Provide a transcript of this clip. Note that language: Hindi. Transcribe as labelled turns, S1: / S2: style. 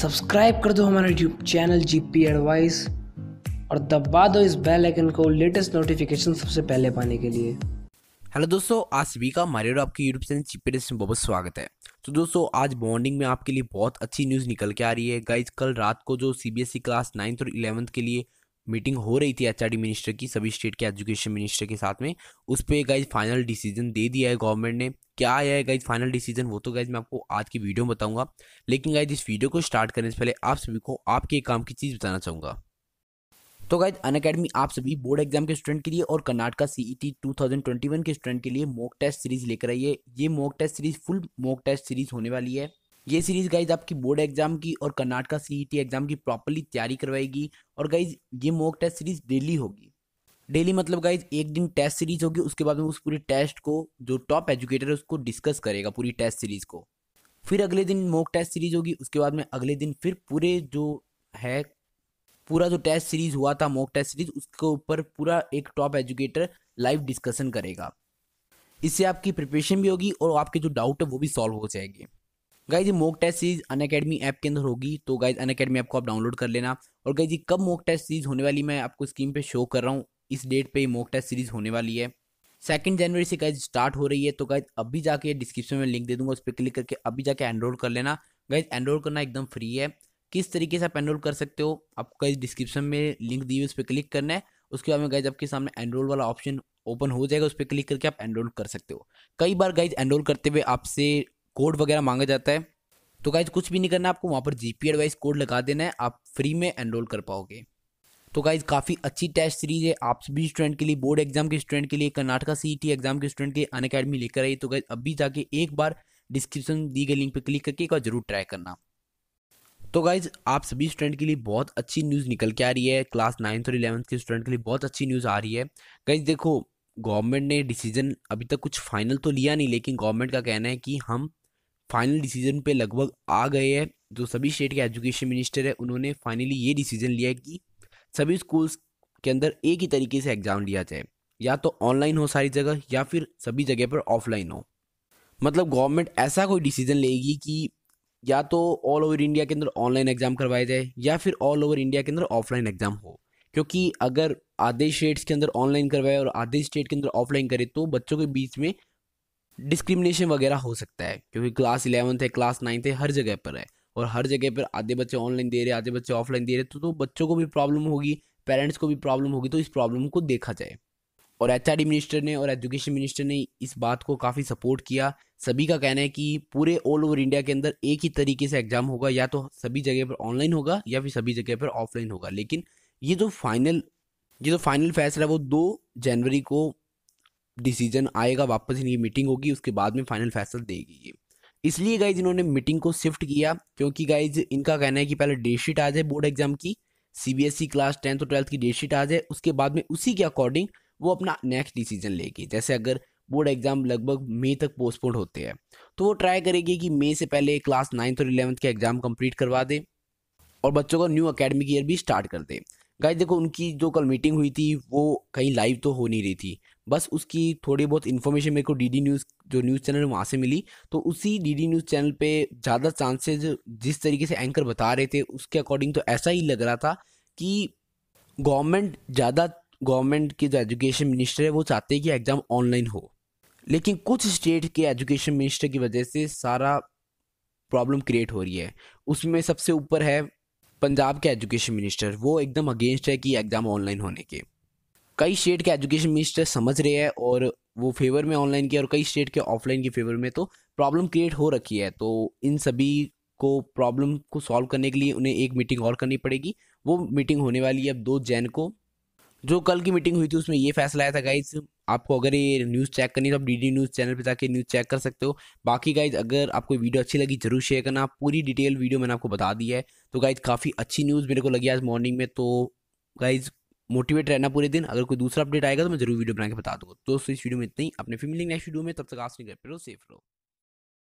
S1: सब्सक्राइब कर दो हमारा यूट्यूब चैनल जीपी एडवाइस और दबा दो इस बेल आइकन को लेटेस्ट नोटिफिकेशन सबसे पहले पाने के लिए।
S2: हेलो दोस्तों, आज सभी का हमारे और आपके यूट्यूब चैनल जीपीएडवाइस में बहुत स्वागत है। तो दोस्तों, आज मॉर्निंग में आपके लिए बहुत अच्छी न्यूज़ निकल के आ रही है। गाइज, कल रात को जो सीबीएसई क्लास 9th और 11th के लिए मीटिंग हो रही थी एचआरडी मिनिस्टर की, सभी स्टेट के एजुकेशन मिनिस्टर के साथ में, उस पर गाइज फाइनल डिसीजन दे दिया है गवर्नमेंट ने। क्या आया है गाइज फाइनल डिसीजन, वो तो गाइज मैं आपको आज की वीडियो में बताऊंगा। लेकिन गाइज इस वीडियो को स्टार्ट करने से पहले आप सभी को आपके एक काम की चीज़ बताना चाहूँगा। तो गाइज, अनअकैडमी आप सभी बोर्ड एग्जाम के स्टूडेंट के लिए और कर्नाटका सीईटी 2021 के स्टूडेंट के लिए मॉक टेस्ट सीरीज लेकर आई है। ये mock test series full mock test series होने वाली है। ये सीरीज गाइज आपकी बोर्ड एग्जाम की और कर्नाटका सीईटी एग्जाम की प्रॉपर्ली तैयारी करवाएगी। और गाइज ये मॉक टेस्ट सीरीज डेली होगी। डेली मतलब गाइज एक दिन टेस्ट सीरीज होगी, उसके बाद में उस पूरी टेस्ट को जो टॉप एजुकेटर है उसको डिस्कस करेगा पूरी टेस्ट सीरीज को। फिर अगले दिन मॉक टेस्ट सीरीज होगी, उसके बाद में अगले दिन फिर पूरा जो टेस्ट सीरीज हुआ था मॉक टेस्ट सीरीज, उसके ऊपर पूरा एक टॉप एजुकेटर लाइव डिस्कशन करेगा। इससे आपकी प्रिपरेशन भी होगी और आपके जो डाउट है वो भी सॉल्व हो जाएंगे। गाइज ये mock test series Unacademy app के अंदर होगी, तो गाइज अनअकैडमी ऐप को आप डाउनलोड कर लेना। और गाइज ये कब मॉक टेस्ट सीरीज होने वाली मैं आपको स्क्रीन पे शो कर रहा हूँ। इस डेट पे मॉक टेस्ट सीरीज होने वाली है। 2 जनवरी से गाइज स्टार्ट हो रही है। तो गाइज अभी जाके डिस्क्रिप्शन में लिंक दे दूंगा, उस पर क्लिक करके अभी जाके एनरोल कर लेना। गाइज एनरोल करना एकदम फ्री है। किस तरीके से आप एनरोल कर सकते हो, आपको गाइज डिस्क्रिप्शन में लिंक दी हुई उस पर क्लिक करना है। उसके बाद में गाइज आपके सामने एनरोल वाला ऑप्शन ओपन हो जाएगा, उस पर क्लिक करके आप एनरोल कर सकते हो। कई बार गाइज एनरोल करते हुए आपसे कोड वगैरह मांगा जाता है, तो गाइज कुछ भी नहीं करना, आपको वहाँ पर जीपीएडवाइस कोड लगा देना है, आप फ्री में एनरोल कर पाओगे। तो गाइज काफ़ी अच्छी टेस्ट सीरीज है आप सभी स्टूडेंट के लिए, बोर्ड एग्जाम के स्टूडेंट के लिए, कर्नाटका सीईटी एग्जाम के स्टूडेंट के लिए अनअकैडमी लेकर आई। तो गाइज अभी जाके एक बार डिस्क्रिप्शन दी गई लिंक पर क्लिक करके एक बार जरूर ट्राई करना। तो गाइज आप सभी स्टूडेंट के लिए बहुत अच्छी न्यूज़ निकल के आ रही है। क्लास 9th और 11th के स्टूडेंट के लिए बहुत अच्छी न्यूज़ आ रही है। गाइज देखो, गवर्नमेंट ने डिसीजन अभी तक कुछ फाइनल तो लिया नहीं, लेकिन गवर्नमेंट का कहना है कि हम फाइनल डिसीजन पे लगभग आ गए हैं। जो सभी स्टेट के एजुकेशन मिनिस्टर है उन्होंने फाइनली ये डिसीजन लिया है कि सभी स्कूल्स के अंदर एक ही तरीके से एग्जाम लिया जाए, या तो ऑनलाइन हो सारी जगह या फिर सभी जगह पर ऑफलाइन हो। मतलब गवर्नमेंट ऐसा कोई डिसीजन लेगी कि या तो ऑल ओवर इंडिया के अंदर ऑनलाइन एग्जाम करवाया जाए या फिर ऑल ओवर इंडिया के अंदर ऑफलाइन एग्जाम हो। क्योंकि अगर आधे स्टेट्स के अंदर ऑनलाइन करवाए और आधे स्टेट के अंदर ऑफलाइन करे तो बच्चों के बीच में डिस्क्रिमिनेशन वगैरह हो सकता है। क्योंकि क्लास 11th है, क्लास 9th है, हर जगह पर है, और हर जगह पर आधे बच्चे ऑनलाइन दे रहे, आधे बच्चे ऑफलाइन दे रहे, तो बच्चों को भी प्रॉब्लम होगी, पेरेंट्स को भी प्रॉब्लम होगी। तो इस प्रॉब्लम को देखा जाए, और एचआरडी मिनिस्टर ने और एजुकेशन मिनिस्टर ने इस बात को काफ़ी सपोर्ट किया। सभी का कहना है कि पूरे ऑल ओवर इंडिया के अंदर एक ही तरीके से एग्जाम होगा, या तो सभी जगह पर ऑनलाइन होगा या फिर सभी जगह पर ऑफलाइन होगा। लेकिन ये जो फाइनल फैसला है वो 2 जनवरी को डिसीजन आएगा, वापस इनकी मीटिंग होगी, उसके बाद में फाइनल फैसला देगी ये। इसलिए गाइज इन्होंने मीटिंग को शिफ्ट किया, क्योंकि गाइज इनका कहना है कि पहले डेट शीट आ जाए बोर्ड एग्जाम की, सीबीएसई क्लास 10th और 12th की डेट शीट आ जाए, उसके बाद में उसी के अकॉर्डिंग वो अपना नेक्स्ट डिसीजन लेगी। जैसे अगर बोर्ड एग्जाम लगभग मई तक पोस्टपोन होते हैं, तो वो ट्राई करेगी कि मई से पहले क्लास 9th और 11th के एग्जाम कंप्लीट करवा दे और बच्चों का न्यू अकेडमिक ईयर भी स्टार्ट कर दे। गाइस देखो, उनकी जो कल मीटिंग हुई थी वो कहीं लाइव तो हो नहीं रही थी, बस उसकी थोड़ी बहुत इन्फॉर्मेशन मेरे को डीडी न्यूज़ जो न्यूज़ चैनल वहाँ से मिली। तो उसी डीडी न्यूज़ चैनल पे ज़्यादा चांसेज जिस तरीके से एंकर बता रहे थे उसके अकॉर्डिंग तो ऐसा ही लग रहा था कि गवर्नमेंट के जो एजुकेशन मिनिस्टर है वो चाहते हैं कि एग्ज़ाम ऑनलाइन हो। लेकिन कुछ स्टेट के एजुकेशन मिनिस्टर की वजह से सारा प्रॉब्लम क्रिएट हो रही है। उसमें सबसे ऊपर है पंजाब के एजुकेशन मिनिस्टर, वो एकदम अगेंस्ट है कि एग्ज़ाम ऑनलाइन होने के। कई स्टेट के एजुकेशन मिनिस्टर समझ रहे हैं और वो फेवर में ऑनलाइन के, और कई स्टेट के ऑफलाइन के फेवर में। तो प्रॉब्लम क्रिएट हो रखी है, तो इन सभी को प्रॉब्लम को सॉल्व करने के लिए उन्हें एक मीटिंग और करनी पड़ेगी। वो मीटिंग होने वाली है अब 2 जैन को। जो कल की मीटिंग हुई थी उसमें ये फैसला आया था गाइज। आपको अगर ये न्यूज़ चेक करनी है तो आप डीडी न्यूज़ चैनल पे जाके न्यूज़ चेक कर सकते हो। बाकी गाइज अगर आपको वीडियो अच्छी लगी जरूर शेयर करना, पूरी डिटेल वीडियो मैंने आपको बता दी है। तो गाइज काफ़ी अच्छी न्यूज़ मेरे को लगी आज मॉर्निंग में। तो गाइज मोटिवेट रहना पूरे दिन, अगर कोई दूसरा अपडेट आएगा तो मैं जरूर वीडियो बना के बता दूंगा। दोस्तों इस वीडियो में इतना ही, अपने फिर मिलेंगे नेक्स्ट वीडियो में, तब तक आप सेफ रहो।